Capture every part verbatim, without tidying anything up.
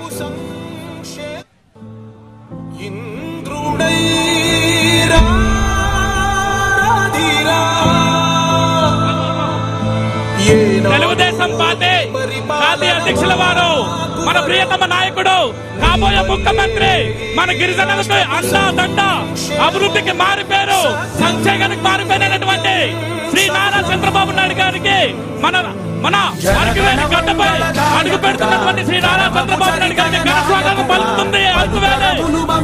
Telugu Desam party జాతీయ అధ్యక్షుల వారు మన ప్రియతమ నాయకుడు కాబోయే ముఖ్యమంత్రి మన గిరిజనులకు అండా దండ అభివృద్ధికి మారిపోయారు సంక్షేమానికి మారిపోయినటువంటి శ్రీ నారా చంద్రబాబు నాయుడు గారికి మన మన అరకువేలి గడ్డపై అడుగు పెడుతున్నటువంటి శ్రీ నారా చంద్రబాబు నాయుడు గారికి ఘన స్వాగతం పలుకుతుంది అరకువేలి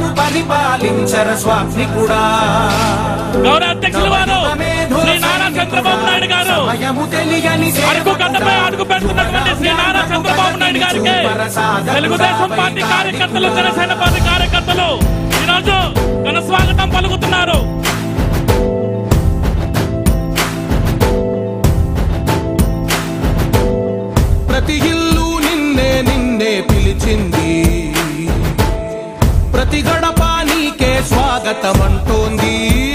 గౌరవ అధ్యక్షుల వారు శ్రీ నారా చంద్రబాబు నాయుడు గారు అరకు గడ్డపై అడుగు పెడుతున్నటువంటి శ్రీ నారా చంద్రబాబు నాయుడు గారికి తెలుగుదేశం పార్టీ కార్యకర్తలు జనసేన పార్టీ కార్యకర్తలు ఈరోజు ఘన స్వాగతం పలుకుతున్నారు. ప్రతి ఇల్లు నిన్నే నిన్నే పిలిచింది, ప్రతి గడప నీకే స్వాగతం అంటోంది,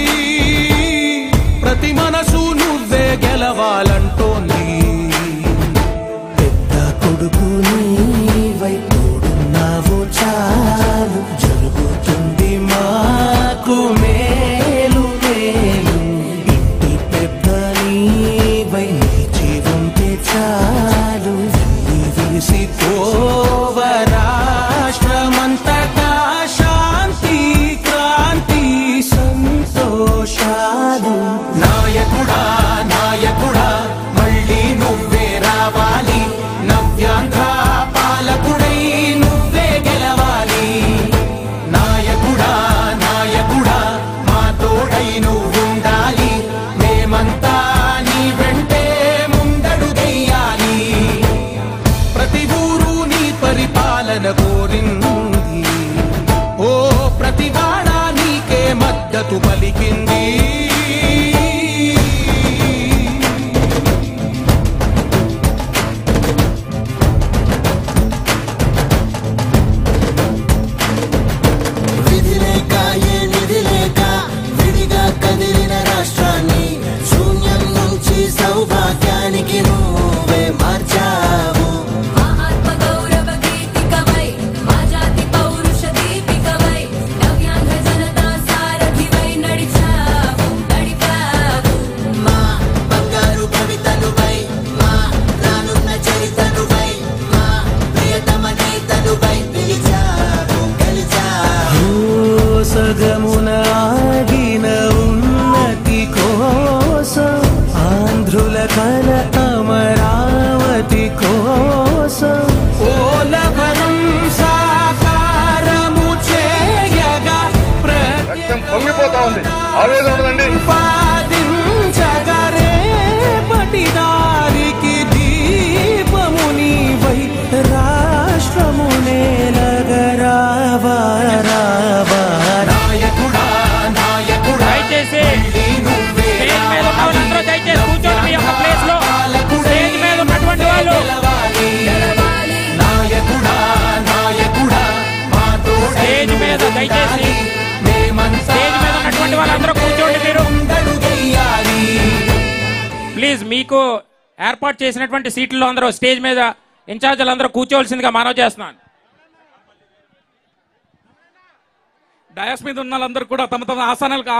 ప్రతి మనసు నువ్వే గెలవాలంటోంది. పెద్ద కొడుకు నీవై తోడున్నావు చాలు, జరుగుతుంది మాకు మేలు మేలు. ఇంటి పెద్ద నీవై నిలిచి ఉంటే చాలు, విసి పోవ రాష్ట్రమంతటా శాంతి క్రాంతి సంతోషాలు. నాయకుడా నాయకుడా మళ్ళీ నువ్వే రావాలి, నవ్యాంధ్ర పాలకుడై నువ్వే గెలవాలి. నాయకుడా నాయకుడా మా తోడై నువ్వుండాలి, మేమంతా నీ వెంటే ముందడుగెయ్యాలి. ప్రతి ఊరు నీ పరిపాలన కోరింది, ఓ ప్రతి వాడ నీకే మద్దతు పలికింది. విధి లేక ఏ నిధి లేక విడిగా కదిలిన రాష్ట్రాన్ని శూన్యం నుంచి సౌభాగ్యానికి నువ్వే మార్చావు. మా బంగారు భవితనువై, మా రానున్న చరితనువై, మా ప్రియతమ నేతనువై పిలిచావు గెలిచావు. సగమున ఆగిన ఉన్నతి కోసం, ఆంధ్రుల కల అమరావతి కోసం, ఓలవనం సాకారము చేయగా పొంగిపోతా ఉంది, ఆవేదన ఉండదండి. పాదించగా రేపటి దారికి దీపము నీవై రాష్ట్రము నేలగరావా రావా. నాయకుడా నాయకుడా దయచేసి స్టేజ్ మీద ఉన్న వాళ్ళందరూ దయచేసి కూర్చోండి మీ యొక్క ప్లేస్ లో. స్టేజ్ మీద ఉన్నటువంటి వాళ్ళు నాయకుడా నాయకుడా మా స్టేజ్ మీద దయచేసి స్టేజ్ మీద ఉన్నటువంటి వాళ్ళందరూ కూర్చోండి. మీరు ప్లీజ్ మీకు ఏర్పాటు చేసినటువంటి సీట్లలో అందరూ స్టేజ్ మీద ఇన్ఛార్జీలు అందరూ కూర్చోవలసిందిగా మనవి చేస్తున్నాను. డయాస్ మీద ఉన్న వాళ్ళందరూ కూడా తమ తమ ఆసనాలకు